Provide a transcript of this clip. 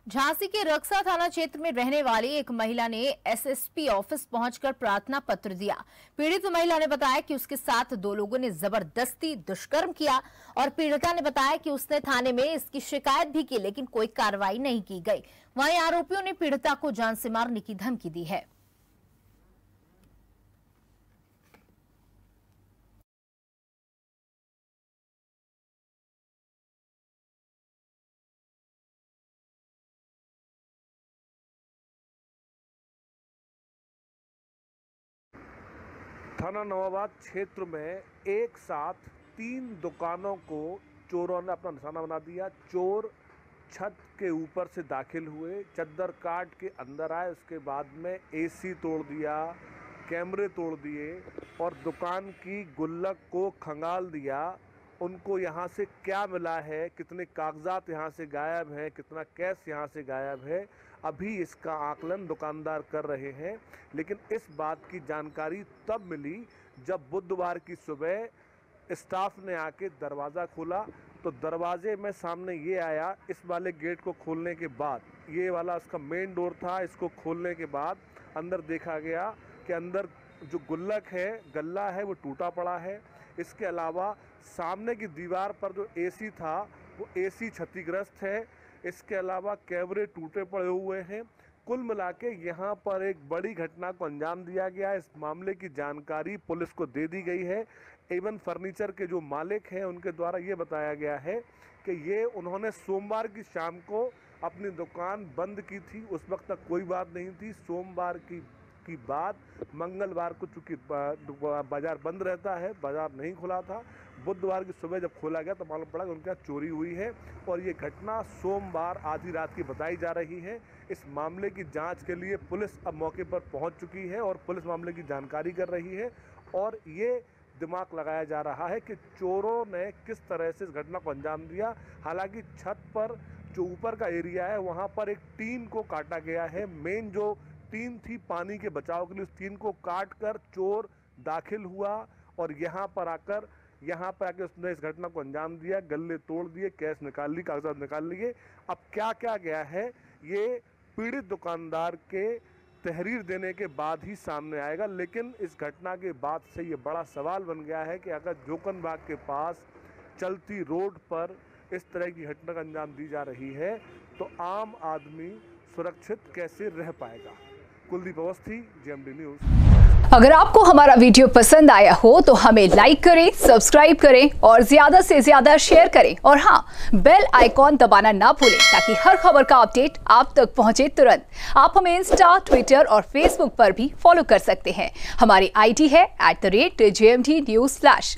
झांसी के रक्सा थाना क्षेत्र में रहने वाली एक महिला ने एसएसपी ऑफिस पहुंचकर प्रार्थना पत्र दिया। पीड़ित महिला ने बताया कि उसके साथ दो लोगों ने जबरदस्ती दुष्कर्म किया और पीड़िता ने बताया कि उसने थाने में इसकी शिकायत भी की, लेकिन कोई कार्रवाई नहीं की गई। वहीं आरोपियों ने पीड़िता को जान से मारने की धमकी दी है। थाना नवाबाद क्षेत्र में एक साथ 3 दुकानों को चोरों ने अपना निशाना बना दिया। चोर छत के ऊपर से दाखिल हुए, चद्दर काट के अंदर आए, उसके बाद में एसी तोड़ दिया, कैमरे तोड़ दिए और दुकान की गुल्लक को खंगाल दिया। उनको यहाँ से क्या मिला है, कितने कागजात यहाँ से गायब हैं, कितना कैश यहाँ से गायब है, अभी इसका आकलन दुकानदार कर रहे हैं। लेकिन इस बात की जानकारी तब मिली जब बुधवार की सुबह स्टाफ ने आके दरवाज़ा खोला तो दरवाजे में सामने ये आया। इस वाले गेट को खोलने के बाद, ये वाला उसका मेन डोर था, इसको खोलने के बाद अंदर देखा गया कि अंदर जो गुल्लक है, गल्ला है, वो टूटा पड़ा है। इसके अलावा सामने की दीवार पर जो एसी था वो एसी क्षतिग्रस्त है। इसके अलावा कैमरे टूटे पड़े हुए हैं। कुल मिला के यहाँ पर एक बड़ी घटना को अंजाम दिया गया। इस मामले की जानकारी पुलिस को दे दी गई है। एवन फर्नीचर के जो मालिक हैं उनके द्वारा ये बताया गया है कि ये उन्होंने सोमवार की शाम को अपनी दुकान बंद की थी। उस वक्त तक कोई बात नहीं थी। सोमवार की बात मंगलवार को चूंकि बाजार बंद रहता है, बाजार नहीं खुला था, बुधवार की सुबह जब खोला गया तो मालूम पड़ा कि उनके यहाँ चोरी हुई है और ये घटना सोमवार आधी रात की बताई जा रही है। इस मामले की जांच के लिए पुलिस अब मौके पर पहुंच चुकी है और पुलिस मामले की जानकारी कर रही है और ये दिमाग लगाया जा रहा है कि चोरों ने किस तरह से इस घटना को अंजाम दिया। हालांकि छत पर जो ऊपर का एरिया है वहाँ पर एक टीन को काटा गया है। मेन जो टीन थी पानी के बचाव के लिए, उस टीन को काट कर चोर दाखिल हुआ और यहाँ पर आकर उसने इस घटना को अंजाम दिया। गल्ले तोड़ दिए, कैश निकाल ली, कागजात निकाल लिए। अब क्या क्या गया है ये पीड़ित दुकानदार के तहरीर देने के बाद ही सामने आएगा। लेकिन इस घटना के बाद से ये बड़ा सवाल बन गया है कि अगर जोकनबाग के पास चलती रोड पर इस तरह की घटना का अंजाम दी जा रही है तो आम आदमी सुरक्षित कैसे रह पाएगा। Kuldeep Awasthi, JMD news. अगर आपको हमारा वीडियो पसंद आया हो तो हमें लाइक करें, सब्सक्राइब करें और ज्यादा से ज्यादा शेयर करें और हाँ, बेल आइकॉन दबाना ना भूलें ताकि हर खबर का अपडेट आप तक पहुंचे तुरंत। आप हमें इंस्टा, ट्विटर और फेसबुक पर भी फॉलो कर सकते हैं। हमारी आईडी है @JMD News Flash।